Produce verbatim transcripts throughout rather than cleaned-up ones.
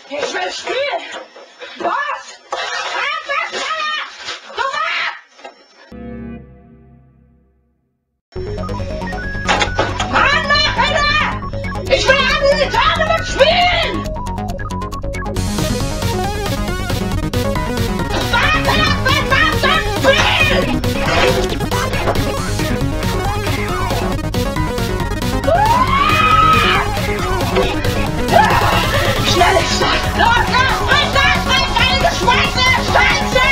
Ich will spielen! Was? Mann, Alter! Ich will alle die Tage mit spielen! Warte, warte, spielen! Schnell ist das! Los, los, bring das, bring deine Geschweiße! Scheiße!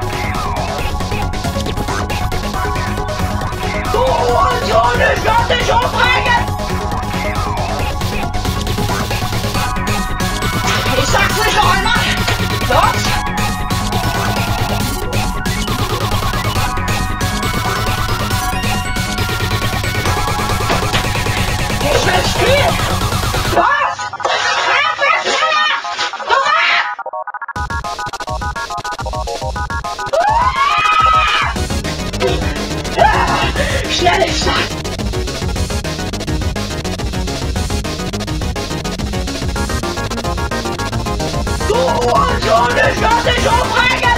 Du Hurensohn, ich kann dich umbringen! Ich sag's nicht noch einmal! Los! Ich will spielen! Was? Schnell ist das! Du Hurensohn, ich kann dich umbringen!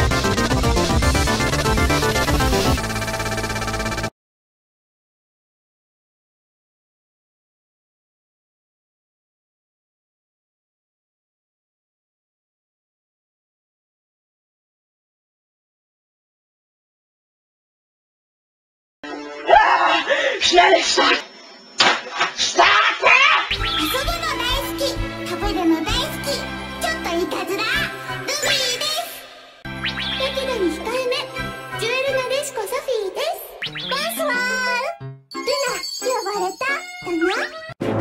Schnell ist das! Starte! 遊ぶの大好き、食べるの大好き、ちょっといたずらルビーです。だけどに控えめ、ジュエルなでしこサフィーです。ボンスワールルナ、呼ばれただな。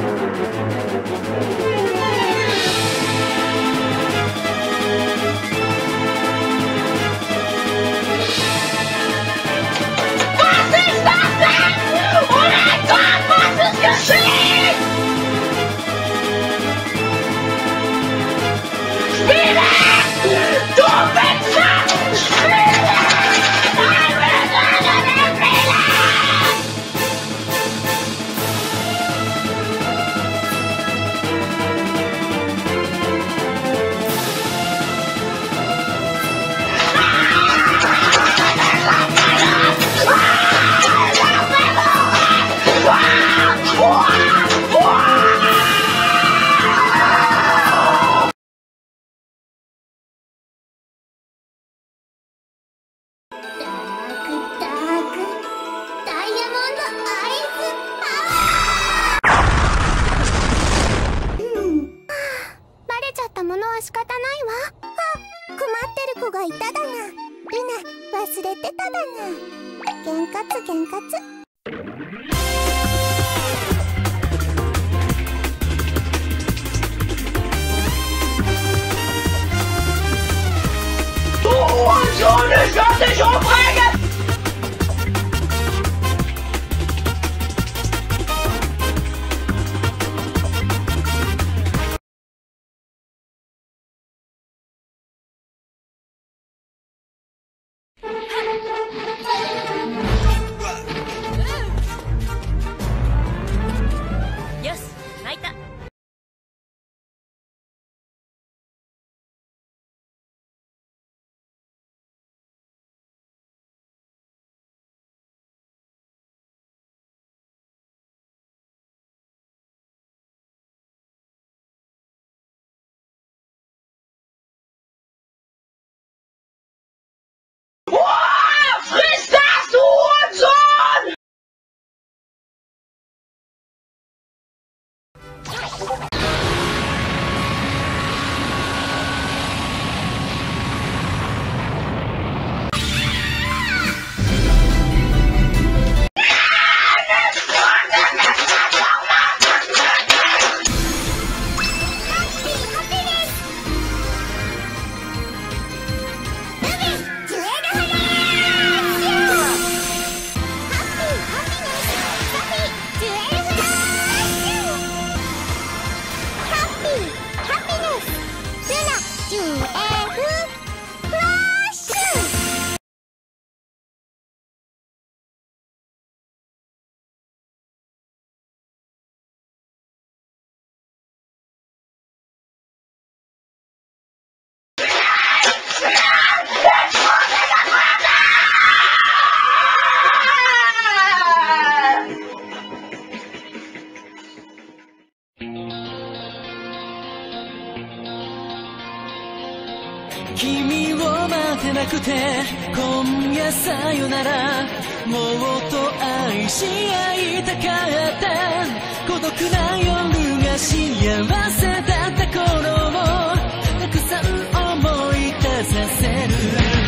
仕方ないわ。あ、困ってる子がいただな。ルナ、忘れてただな。げんかつげんかつ。 Du Hurensohn, ich kann dich umbringen! 君を待てなくて今夜さよなら、もっと愛し合いたかった。孤独な夜が幸せだった頃をたくさん思い出させる。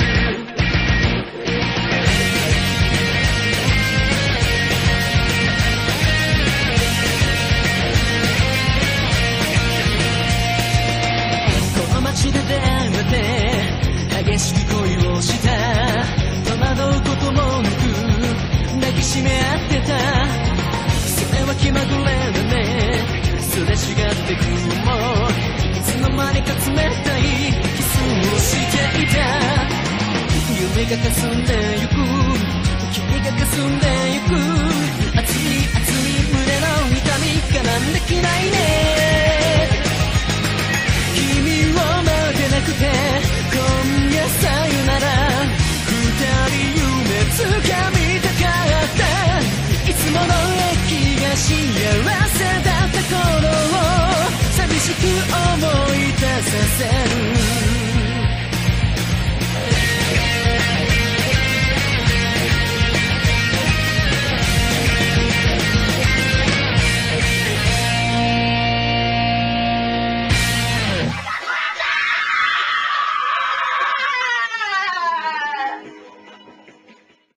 この街で出会って激しく恋をした。戸惑うこともなく抱きしめ合ってた。それは気まぐれだね。すれ違ってくもいつの間にか冷たいキスをしていた。夢が霞んでゆく、君が霞んでゆく。熱い熱い胸の痛み我慢できないね。君を待てなくて今夜さよなら、二人夢つかみたかった。いつもの駅が幸せだった頃を寂しく思い出させる。